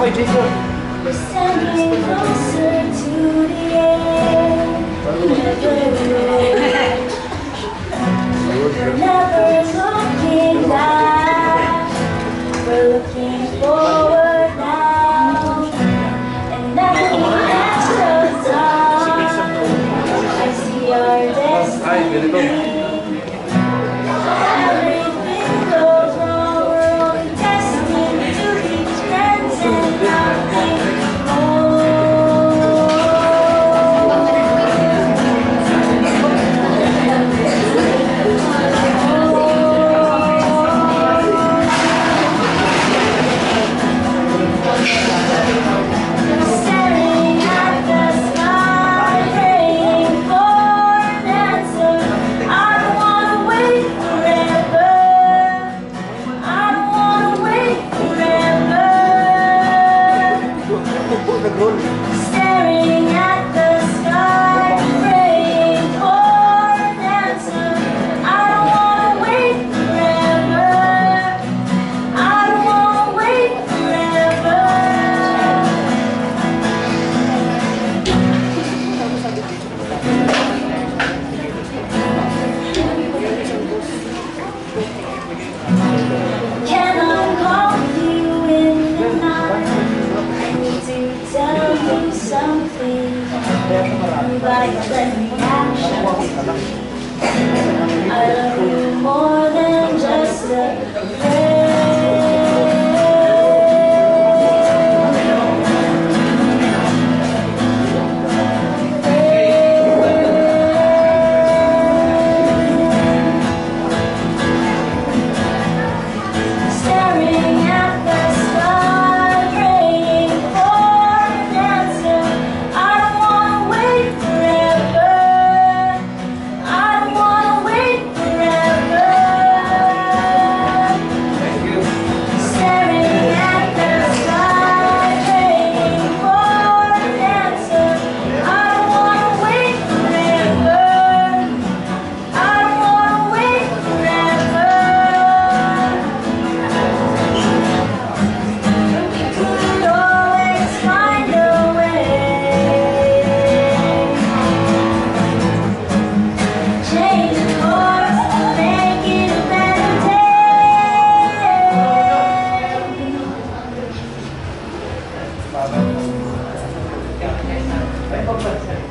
Standing closer to the end. We're never looking back. We're looking forward now. And nothing has us on. I see our destiny. Everything goes wrong. We're only destined to be friends and nothing more. Staring at the sky, praying for an answer. I don't wanna wait forever. I don't wanna wait forever. Staring at the sky, praying for an answer. I don't wanna wait forever. I don't wanna wait forever. Can I call you in the night? I need to tell you something. Like let me actions. I love you more than just a staring at the sky, praying for an answer. I don't wanna wait forever. I don't wanna wait forever. Staring at the sky, praying for an answer. I don't wanna wait forever. I don't wanna wait forever. Could always find a way. Change course, make it a better day.